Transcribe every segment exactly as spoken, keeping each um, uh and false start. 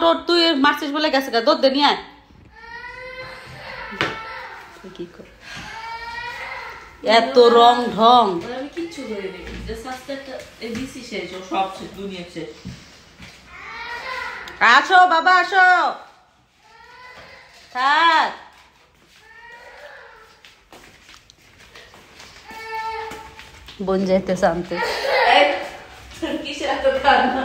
ওট তুই মারছিস বলে গেছে গা দুধ দে নিয়ে আয় কি কর এত রং ঢং আমি কিচ্ছু করি নি জাস্ট একটা এবিসি শেষ ও সব শেষ দুনিয়া শেষ আসো বাবা আসো থাক বোন যাইতেছে আনতে কিসের এত কান্না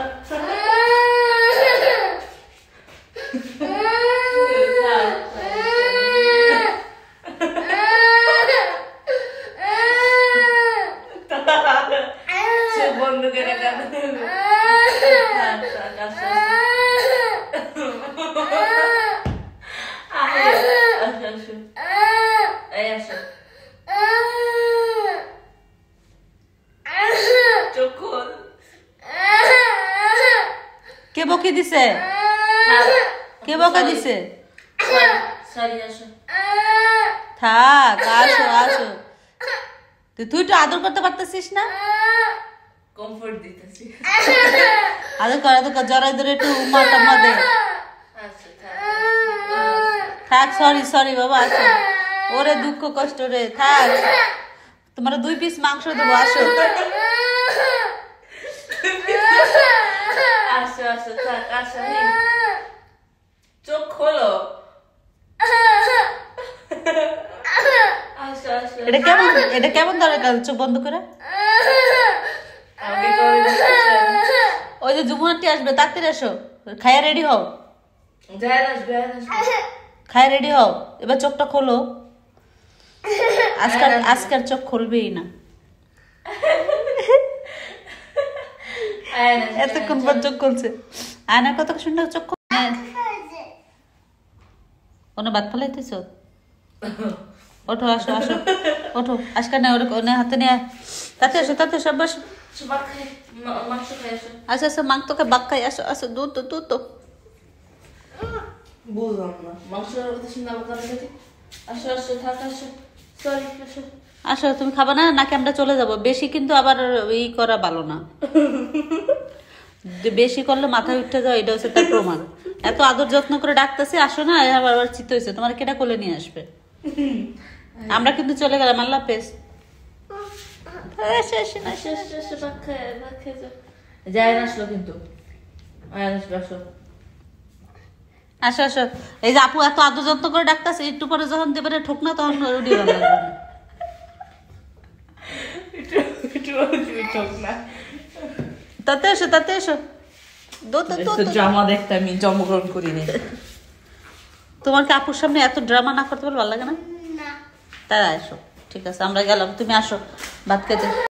বন্ধ করে কে বকে দিছে কে বকা দিছে থাক আসো আসো তুই তুই তো আদর করতে পারতেছিস না কমফোর্ট দিতেছি আদর করা তো জড়াই ধরে একটু উম্মা টাম্মা দে থাক সরি সরি বাবা আসো ওরে দুঃখ কষ্ট রে থাক তোমার দুই পিস মাংস দেবো আসো আসো আসো থাক আসো চোখ খোলো আসো আসো এটা কেমন এটা কেমন দরকার চোখ বন্ধ করে ওই যে যমুনাটি আসবে তাড়াতাড়ি আসো খায়া রেডি হও খায়া রেডি হও এবার চোখটা খোলো আজকাল আজকাল চোখ খুলবেই না এতক্ষণ পর চোখ খুলছে আয়না কত সুন্দর চোখ কোনো বাদ ফেলাইতেছ ওঠো আসো আসো ওঠো আজকাল না ওরে হাতে নিয়ে তাতে আসো তাতে সব বসো আসো আসো মাংস তোকে বাক খাই আসো আসো দুধ তো দুধ তো বুঝলাম না মাংসের কথা শুনে আমার কাছে আসো আসো থাক আসো সরি আসো আসো তুমি খাবা না নাকি আমরা চলে যাব বেশি কিন্তু আবার ই করা ভালো না বেশি করলে মাথায় উঠে যাও এটা হচ্ছে তার প্রমাণ এত আদর যত্ন করে ডাকতেছি আসো না আবার আবার চিত্ত হয়েছে তোমার কেটা কোলে নিয়ে আসবে আমরা কিন্তু চলে গেলাম আল্লাহ হাফেজ যায় না আসলো কিন্তু আসো আসো আসো এই যে আপু এত আদর যত্ন করে ডাকতেছে একটু পরে যখন দেবে ঠোক না তখন রুডি ভালো লাগবে না তাতে এসো তাতে এসো ড্রামা দেখতে আমি জন্মগ্রহণ করিনি তোমার কি আপুর সামনে এত ড্রামা না করতে পারলে ভালো লাগে না তাই আসো ঠিক আছে আমরা গেলাম তুমি আসো ভাত খেতে